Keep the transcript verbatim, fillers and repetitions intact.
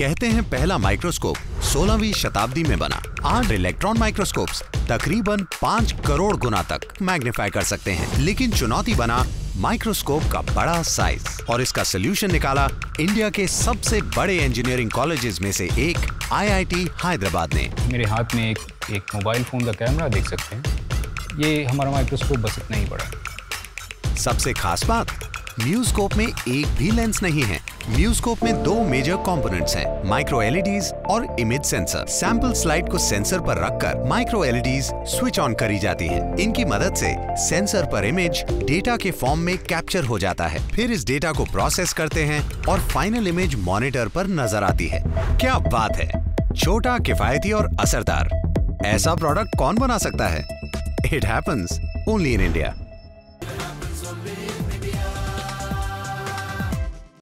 कहते हैं पहला माइक्रोस्कोप सोलहवीं शताब्दी में बना। आज इलेक्ट्रॉन माइक्रोस्कोप्स तकरीबन पाँच करोड़ गुना तक मैग्नीफाई कर सकते हैं, लेकिन चुनौती बना माइक्रोस्कोप का बड़ा साइज। और इसका सोल्यूशन निकाला इंडिया के सबसे बड़े इंजीनियरिंग कॉलेजेस में से एक आई आई टी हैदराबाद ने। मेरे हाथ में एक एक मोबाइल फोन का कैमरा देख सकते हैं, ये हमारा माइक्रोस्कोप बस इतना ही बड़ा है। सबसे खास बात, म्यूस्कोप में एक भी लेंस नहीं है। म्यूस्कोप में दो मेजर कंपोनेंट्स हैं, माइक्रो एलईडीज और इमेज सेंसर। सैंपल स्लाइड को सेंसर पर रखकर माइक्रो एलईडीज स्विच ऑन करी जाती हैं। इनकी मदद से सेंसर पर इमेज डेटा के फॉर्म में कैप्चर हो जाता है। फिर इस डेटा को प्रोसेस करते हैं और फाइनल इमेज मॉनिटर पर नजर आती है। क्या बात है, छोटा, किफायती और असरदार। ऐसा प्रोडक्ट कौन बना सकता है? It happens only in India.